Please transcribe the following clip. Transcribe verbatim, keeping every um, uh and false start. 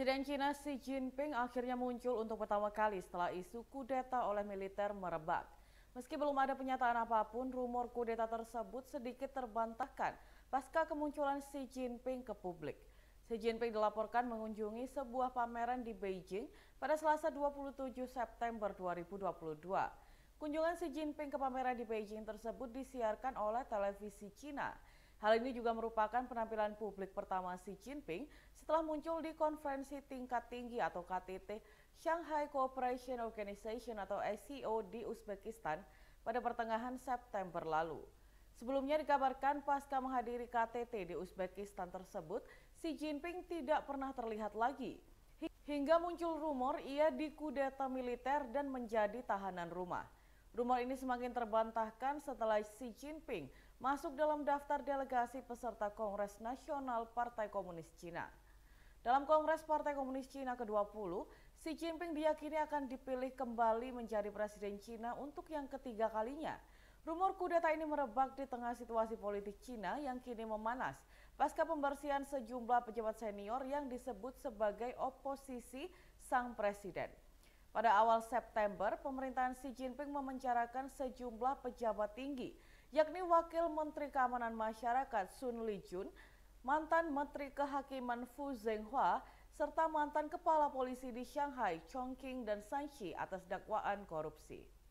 Presiden China Xi Jinping akhirnya muncul untuk pertama kali setelah isu kudeta oleh militer merebak. Meski belum ada pernyataan apapun, rumor kudeta tersebut sedikit terbantahkan pasca kemunculan Xi Jinping ke publik. Xi Jinping dilaporkan mengunjungi sebuah pameran di Beijing pada Selasa dua puluh tujuh September dua ribu dua puluh dua. Kunjungan Xi Jinping ke pameran di Beijing tersebut disiarkan oleh televisi Cina. Hal ini juga merupakan penampilan publik pertama Xi Jinping setelah muncul di konferensi tingkat tinggi atau K T T Shanghai Cooperation Organization atau S C O di Uzbekistan pada pertengahan September lalu. Sebelumnya dikabarkan pasca menghadiri K T T di Uzbekistan tersebut, Xi Jinping tidak pernah terlihat lagi. Hingga muncul rumor ia dikudeta militer dan menjadi tahanan rumah. Rumor ini semakin terbantahkan setelah Xi Jinping masuk dalam daftar delegasi peserta Kongres Nasional Partai Komunis Cina. Dalam Kongres Partai Komunis Cina ke dua puluh, Xi Jinping diyakini akan dipilih kembali menjadi Presiden Cina untuk yang ketiga kalinya. Rumor kudeta ini merebak di tengah situasi politik Cina yang kini memanas pasca pembersihan sejumlah pejabat senior yang disebut sebagai oposisi sang presiden. Pada awal September, pemerintahan Xi Jinping memenjarakan sejumlah pejabat tinggi, yakni Wakil Menteri Keamanan Masyarakat Sun Lijun, mantan Menteri Kehakiman Fu Zhenghua, serta mantan Kepala Polisi di Shanghai, Chongqing dan Shanxi atas dakwaan korupsi.